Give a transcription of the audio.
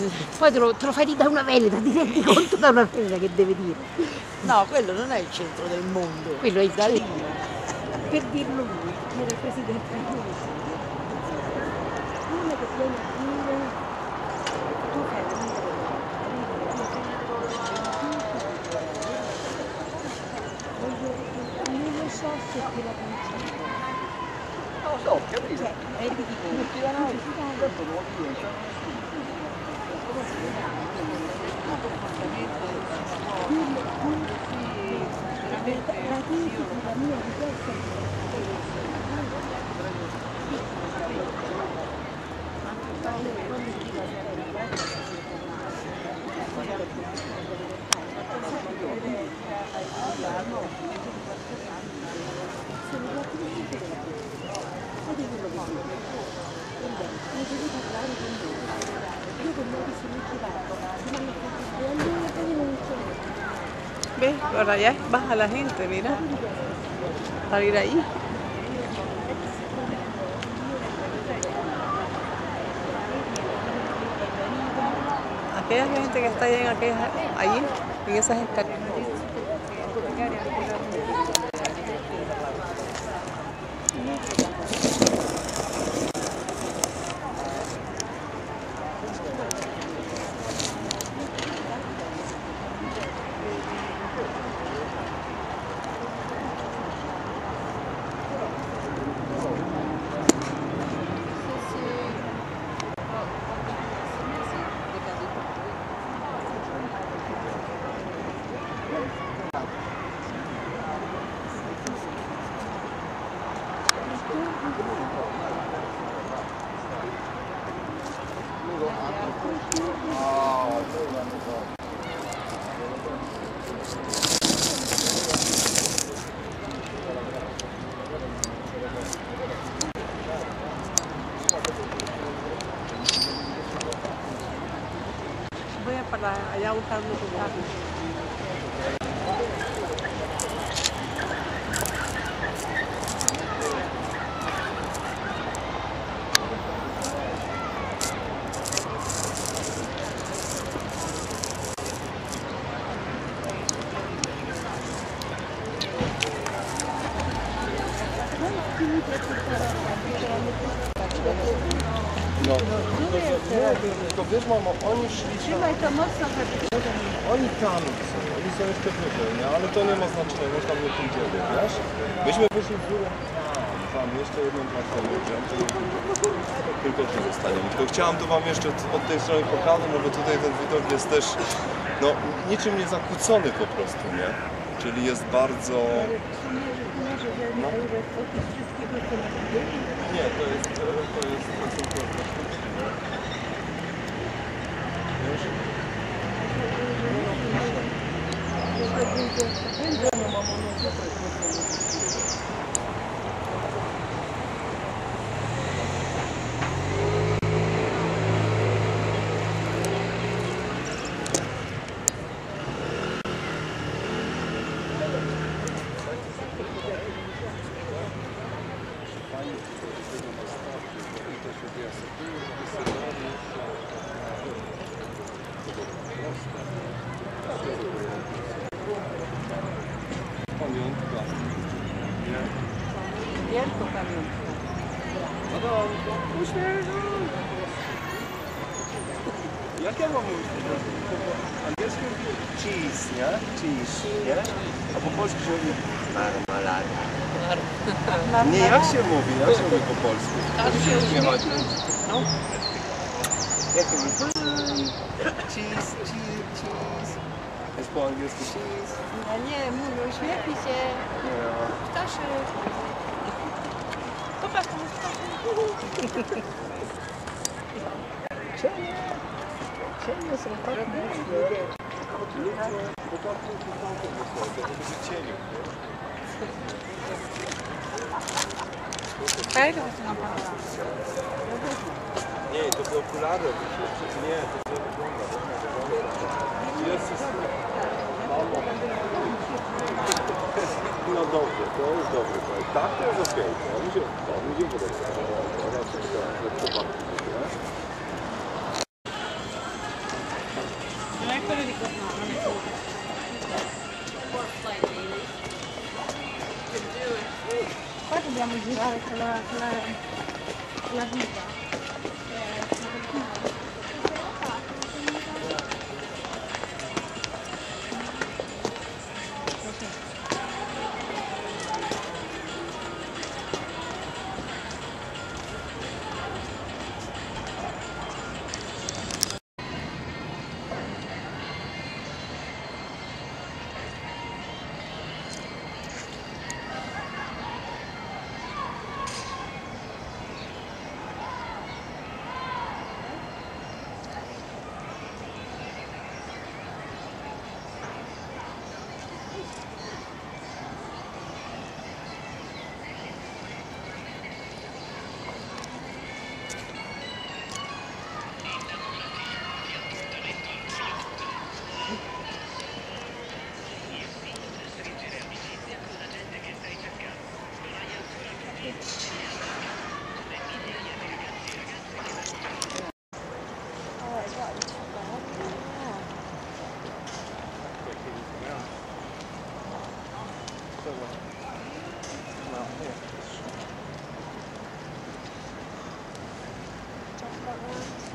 Poi te lo fai dire da una veneta, ti rendi conto da una veneta che deve dire? No, quello non è il centro del mondo. Quello è il da lì. centro. Per dirlo lui, era il presidente di Tunisia. Uno che viene a dire, tu fai la mia non lo so se te la canzone. Non lo so, capito? Cioè, è ridicolo. Tutti da noi, questo lo dice. La mia richiesta ¿Ves? Ahora ya baja la gente, mira. Para ir ahí. Aquella gente que está allí, en esas escaleras. Voy a para allá buscando tu carro. No, tylko wiesz mamo, oni szli Trzymaj to mocno, oni tam są, oni są jeszcze wyżej, nie? Ale to nie ma znaczenia, może tam nie pójdziemy, wiesz? Myśmy wyszli w górę, tam jeszcze jedną platformę wziąć, tylko tu zostaniemy. Tylko chciałam to wam jeszcze od tej strony pokazać, no bo tutaj ten widok jest też, no niczym nie zakłócony po prostu, nie? Czyli jest bardzo... No. Nie, to są sztuczki, nie? Wiesz? Pamiątka. Nie? Wielką pamiątkę. Adamko, uśmiechaj! Jak ja mam mówić po prostu? Po angielsku cheese, nie? Cheese, nie? A po polsku się mówi marmalada. Nie, jak się mówi? Jak się mówi po polsku? Nie chodzi. No. Jak się mówi? Cheese, cheese, cheese. Jest po angielsku cheese. No nie, mówię, uśmiechnij się. Nie. Ptaszek. Popatrz, tam jest ptaszek. Cienie są tak ludzie, bo tam to będzie cieniu. Ej, to jest na pana. Nie, to są okulary. Nie, to nie wygląda. Jest. No dobrze, to jest dobry projekt. Tak, to jest okej. To mi się podoba. la vita. No, nie.